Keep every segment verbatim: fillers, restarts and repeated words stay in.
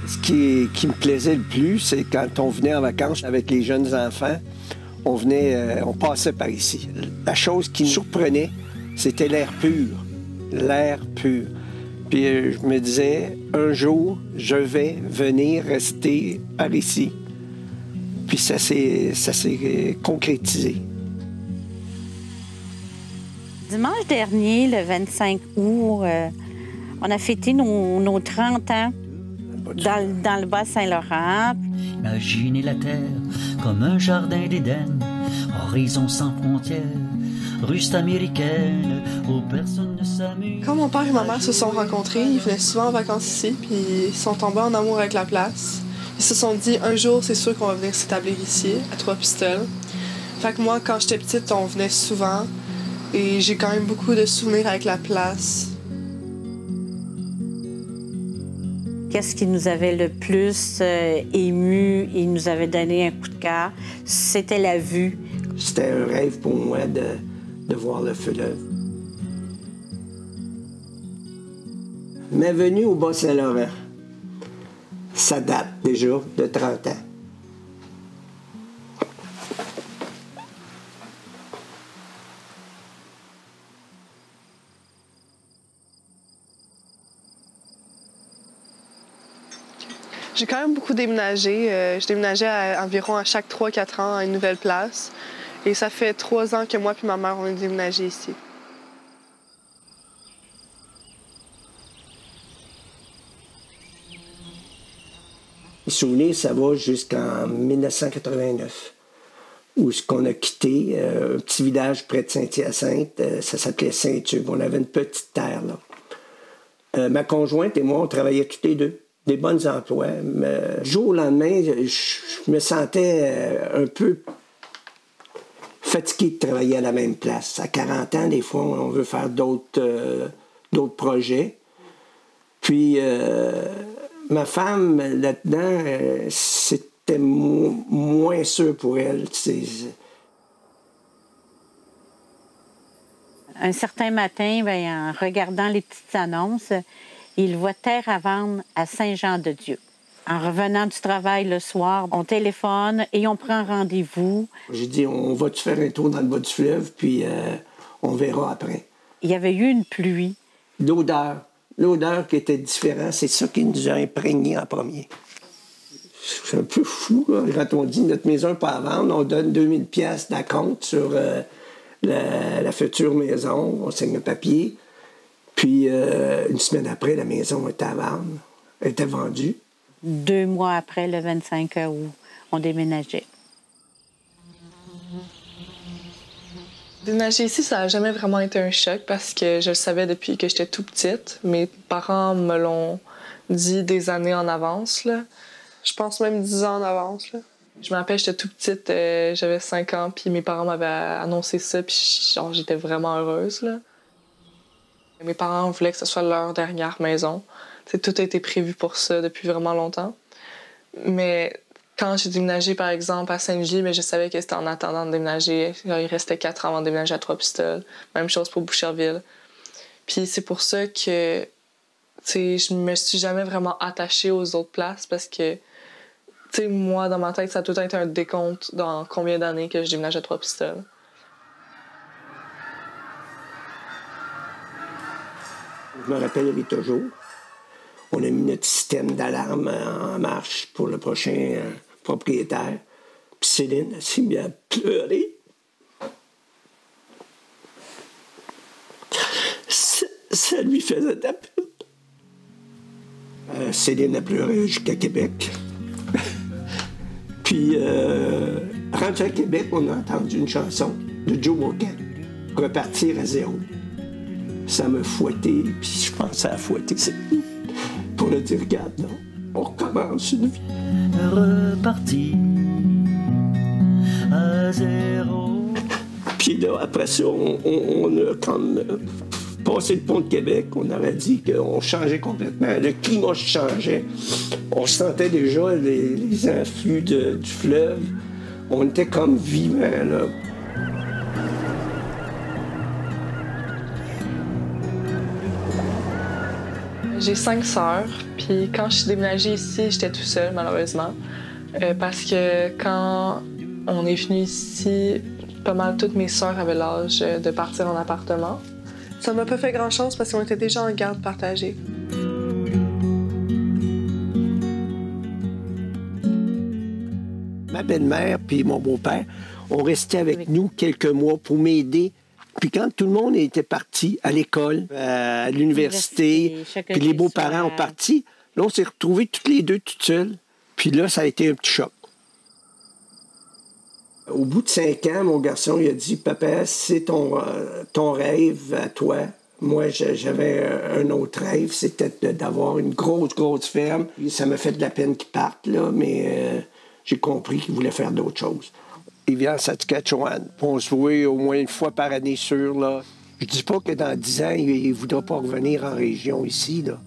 Ce qui, qui me plaisait le plus, c'est quand on venait en vacances avec les jeunes enfants, on venait, euh, on passait par ici. La chose qui nous surprenait, c'était l'air pur. L'air pur. Puis euh, je me disais, un jour, je vais venir rester par ici. Puis ça s'est, ça s'est concrétisé. Dimanche dernier, le vingt-cinq août, euh, on a fêté nos, nos trente ans dans, dans le Bas-Saint-Laurent. Imaginez la terre comme un jardin d'Éden, horizon sans frontières, ruste américaine où personne ne s'amuse. Quand mon père et ma mère se sont rencontrés, ils venaient souvent en vacances ici, puis ils sont tombés en amour avec la place. Ils se sont dit, un jour, c'est sûr qu'on va venir s'établir ici, à Trois-Pistoles. Fait que moi, quand j'étais petite, on venait souvent, et j'ai quand même beaucoup de souvenirs avec la place. Qu'est-ce qui nous avait le plus euh, ému et nous avait donné un coup de cœur? C'était la vue. C'était un rêve pour moi de, de voir le fleuve. Ma venue au Bas-Saint-Laurent, ça date déjà de trente ans. J'ai quand même beaucoup déménagé. Euh, je déménageais à, environ à chaque trois quatre ans à une nouvelle place. Et ça fait trois ans que moi et ma mère, on est déménagé ici. Les souvenirs, ça va jusqu'en mille neuf cent quatre-vingt-neuf, où ce qu'on a quitté, euh, un petit village près de Saint-Hyacinthe, euh, ça s'appelait Saint-Tube. On avait une petite terre, là. Euh, ma conjointe et moi, on travaillait tous les deux. Des bons emplois. Mais, jour au lendemain, je, je me sentais euh, un peu fatigué de travailler à la même place. À quarante ans, des fois, on veut faire d'autres euh, d'autres projets. Puis, euh, ma femme, là-dedans, euh, c'était mo moins sûr pour elle. C'est... Un certain matin, bien, en regardant les petites annonces, il voit terre à vendre à Saint-Jean-de-Dieu. En revenant du travail le soir, on téléphone et on prend rendez-vous. J'ai dit, on va-tu faire un tour dans le bas du fleuve, puis euh, on verra après. Il y avait eu une pluie. L'odeur, l'odeur qui était différente, c'est ça qui nous a imprégnés en premier. C'est un peu fou, là. Quand on dit notre maison n'est pas à vendre, on donne deux mille piastres d'acompte sur euh, la, la future maison, on signe le papier. Puis, euh, une semaine après, la maison était à vendre. Elle était vendue. Deux mois après, le vingt-cinq août, on déménageait. Déménager ici, ça n'a jamais vraiment été un choc parce que je le savais depuis que j'étais tout petite. Mes parents me l'ont dit des années en avance, là. Je pense même dix ans en avance, là. Je me rappelle, j'étais tout petite, euh, j'avais cinq ans, puis mes parents m'avaient annoncé ça, puis genre, j'étais vraiment heureuse, là. Mes parents voulaient que ce soit leur dernière maison. T'sais, tout a été prévu pour ça depuis vraiment longtemps. Mais quand j'ai déménagé, par exemple, à Saint-Gilles, mais je savais que c'était en attendant de déménager. Il restait quatre ans avant de déménager à Trois-Pistoles. Même chose pour Boucherville. Puis c'est pour ça que je me suis jamais vraiment attachée aux autres places parce que moi, dans ma tête, ça a tout le temps été un décompte dans combien d'années que je déménage à Trois-Pistoles. Je me rappellerai toujours. On a mis notre système d'alarme en marche pour le prochain euh, propriétaire. Puis Céline, elle s'est mise à pleurer. Ça, ça lui faisait de la peine. Euh, Céline a pleuré jusqu'à Québec. Puis, euh, rendu à Québec, on a entendu une chanson de Joe Walker, Repartir à zéro. Ça m'a fouetté, puis je pensais à fouetter. Pour le dire, regarde, non, on recommence une vie. Repartir à zéro. Puis là, après ça, on, on, on a comme euh, passé le pont de Québec. On aurait dit qu'on changeait complètement. Le climat changeait. On sentait déjà les, les influx de, du fleuve. On était comme vivants, là. J'ai cinq sœurs, puis Puis quand je suis déménagée ici, j'étais tout seul, malheureusement. Euh, parce que quand on est venu ici, pas mal toutes mes sœurs avaient l'âge de partir en appartement. Ça m'a pas fait grand-chose parce qu'on était déjà en garde partagée. Ma belle-mère puis mon beau-père ont resté avec nous quelques mois pour m'aider. Puis quand tout le monde était parti à l'école, à l'université, puis les beaux-parents ont parti, là, on s'est retrouvés toutes les deux toutes seules. Puis là, ça a été un petit choc. Au bout de cinq ans, mon garçon, il a dit « Papa, c'est ton, euh, ton rêve à toi. » Moi, j'avais un autre rêve, c'était d'avoir une grosse, grosse ferme. Ça m'a fait de la peine qu'il parte, là, mais euh, j'ai compris qu'il voulait faire d'autres choses. Il vient à Saskatchewan. On se voit au moins une fois par année sûr, là. Je dis pas que dans dix ans, il ne voudra pas revenir en région ici, là.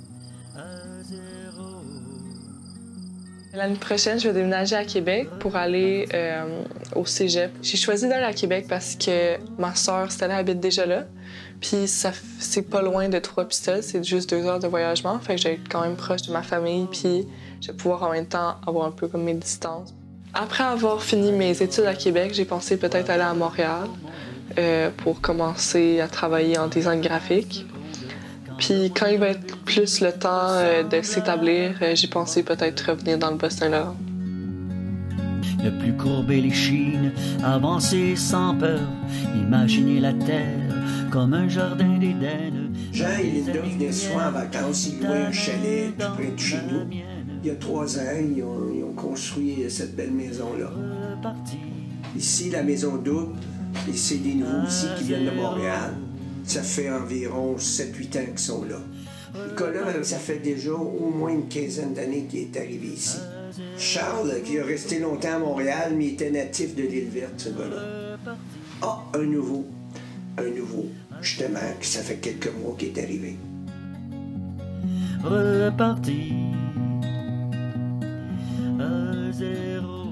L'année prochaine, je vais déménager à Québec pour aller euh, au cégep. J'ai choisi d'aller à Québec parce que ma sœur, Stella, habite déjà là. Puis ça, c'est pas loin de Trois-Pistoles, c'est juste deux heures de voyagement. Fait que je vais être quand même proche de ma famille, puis je vais pouvoir en même temps avoir un peu comme mes distances. Après avoir fini mes études à Québec, j'ai pensé peut-être aller à Montréal euh, pour commencer à travailler en design graphique. Puis quand il va être plus le temps euh, de s'établir, euh, j'ai pensé peut-être revenir dans le Bas-Saint-Laurent. Ne plus courber les chines, avancer sans peur, imaginer la terre comme un jardin d'Éden. Jean et Linda venaient souvent en vacances, ils louaient un chalet tout près de chez nous. Il y a trois ans, ils ont, ils ont construit cette belle maison-là. Ici, la maison double, et c'est des nouveaux ici qui viennent de Montréal. Ça fait environ sept huit ans qu'ils sont là. Nicolas, ça fait déjà au moins une quinzaine d'années qu'il est arrivé ici. Charles, qui a resté longtemps à Montréal, mais il était natif de l'île verte, ce gars-là. Ah, un nouveau. Un nouveau, justement, que ça fait quelques mois qu'il est arrivé. Reparti à zéro.